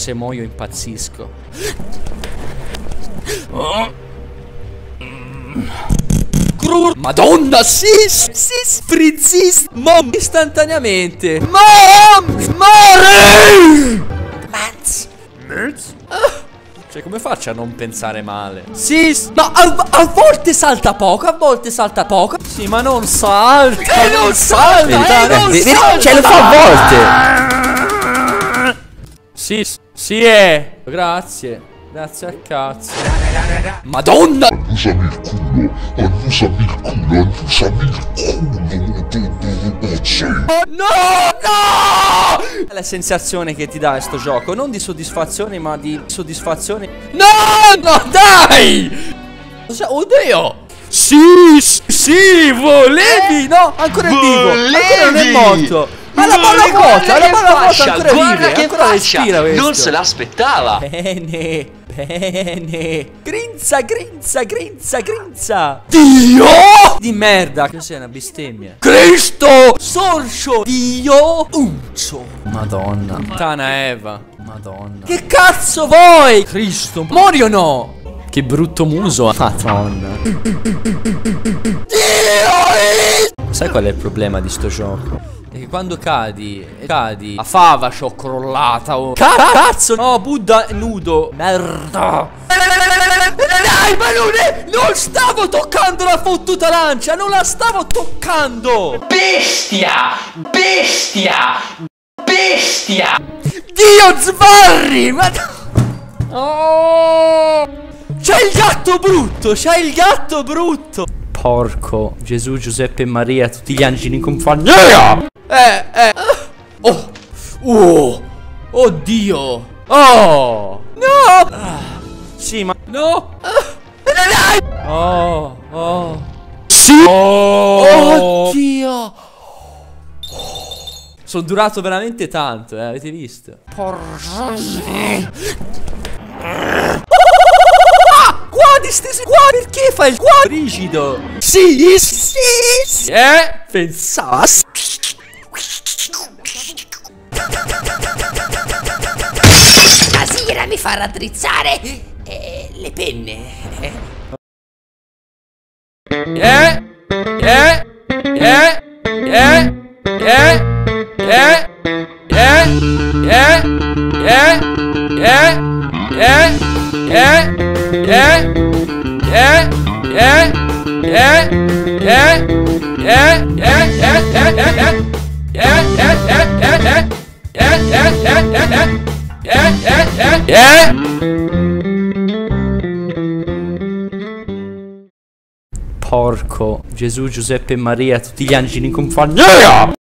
se muoio impazzisco. Madonna, sis, frizzis, mom, istantaneamente. Mom, more. Merz? Cioè, come faccio a non pensare male? Sis, ma a volte salta poco, a volte salta poco. Sì, ma non salta, non salta, non salta. Cioè, lo fa a volte. Sis, sì, grazie. Grazie al cazzo. Madonna! Annusami il culo, annusami il culo, annusami il culo. No, no! È la sensazione che ti dà sto gioco, non di soddisfazione, ma di soddisfazione. No, no, dai! Oddio! Sì, volevi! No, ancora è vivo, ancora non è morto. Ma la palla vuota, ancora vive, ancora respira questo. Non se l'aspettava. Bene. Grinza. Dio! Di merda. Cos'è una bestemmia? Cristo! Sorcio! Dio! Uncio! Madonna. Puttana Eva. Madonna. Che cazzo vuoi? Cristo. Muori o no? Che brutto muso. Madonna. Dio! Sai qual è il problema di sto gioco? È che quando cadi a fava c'ho crollata. Oh. Cazzo! No, Buddha nudo. Merda. Dai, ma non stavo toccando la fottuta lancia. Non la stavo toccando. Bestia! Dio sbarri. Ma oh! C'è il gatto brutto. Porco Gesù, Giuseppe e Maria, tutti gli angeli in compagnia. Oddio. Oh. No. Sì, ma no. Sì. Oddio. Sono durato veramente tanto, avete visto? Porca. Qua perché fai il qua rigido? Sì. Pensava. Stasera mi fa raddrizzare le penne. Porco Gesù, Giuseppe e Maria, tutti gli angeli in compagnia.